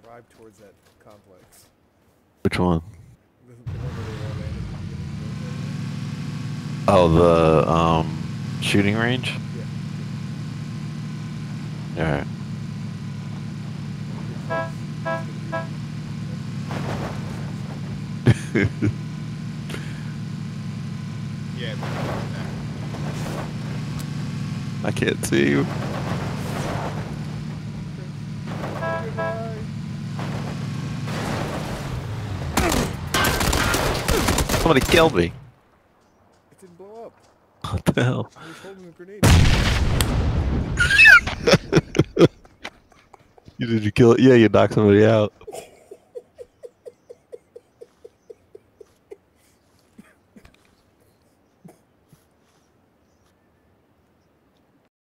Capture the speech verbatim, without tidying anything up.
drive towards that complex. Which one? The, the one where they Oh, the um shooting range. Yeah. All right. Yeah. I can't see you. Somebody killed me. It didn't blow up. What the hell? I was holding the grenade. You did you kill it? Yeah, you knocked somebody out.